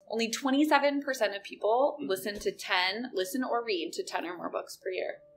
Only 27% of people listen or read to 10 or more books per year.